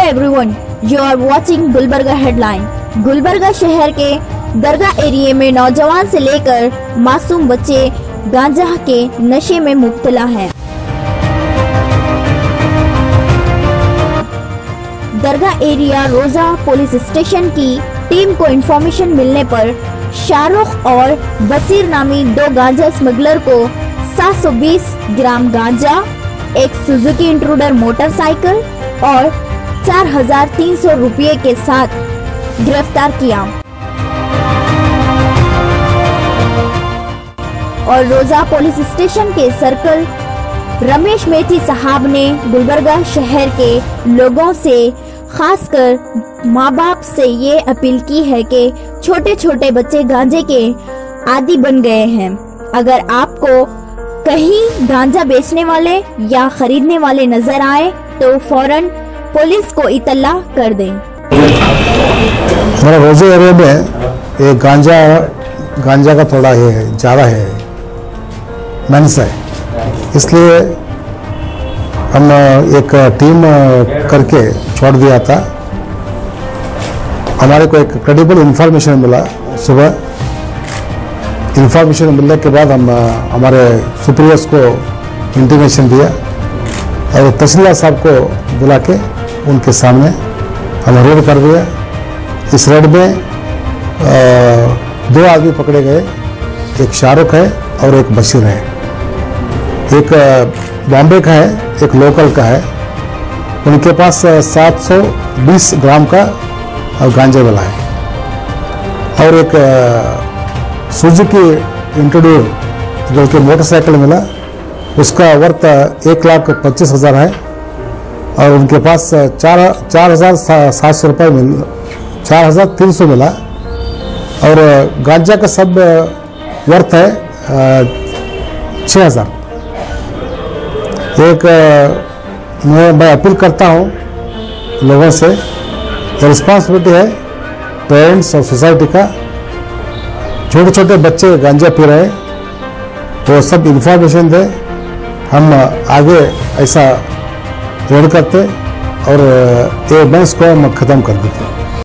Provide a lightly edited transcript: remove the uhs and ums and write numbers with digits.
everyone, you are watching Gulbarga headline. Gulbarga शहर के दरगाह area में नौजवान से लेकर मासूम बच्चे गांजा के नशे में मुब्तला हैं। दरगाह एरिया रोजा पुलिस स्टेशन की टीम को इंफॉर्मेशन मिलने पर शाहरुख और बसीर नामी दो गांजा स्मगलर को 720 ग्राम गांजा, एक सुजुकी इंट्रूडर मोटरसाइकिल और 4,300 रुपये के साथ गिरफ्तार किया और रोजा पुलिस स्टेशन के सर्कल रमेश मेथी साहब ने गुलबर्गा शहर के लोगों से, खासकर माँ बाप से ये अपील की है कि छोटे छोटे बच्चे गांजे के आदी बन गए हैं। अगर आपको कहीं गांजा बेचने वाले या खरीदने वाले नजर आए तो फौरन पुलिस को इत्तला कर दें। हमारे रोजे एरिया में ये गांजा का थोड़ा ये ज़्यादा है, मेंस है, इसलिए हम एक टीम करके छोड़ दिया था। हमारे को एक क्रेडिबल इंफॉर्मेशन मिला, सुबह इंफॉर्मेशन मिलने के बाद हम हमारे सुपीरियर्स को इंटीमेशन दिया और तहसीलदार साहब को बुला के उनके सामने हम रेड कर दिया। इस रेड में दो आदमी पकड़े गए, एक शाहरुख है और एक बशीर है। एक बॉम्बे का है, एक लोकल का है। उनके पास 720 ग्राम का गांजा मिला है और एक सुजुकी इंट्रूडर जो कि मोटरसाइकिल मिला, उसका वर्थ 1,25,000 है और उनके पास 4,700 रुपये 4,300 मिला और गांजा का सब वर्थ है 6,000। एक मैं अपील करता हूँ लोगों से, रिस्पॉन्सिबिलिटी है पेरेंट्स और सोसाइटी का। छोटे छोटे बच्चे गांजा पी रहे हैं तो सब इंफॉर्मेशन दे, हम आगे ऐसा रेड करते और ये बैंस को हम ख़त्म कर देते।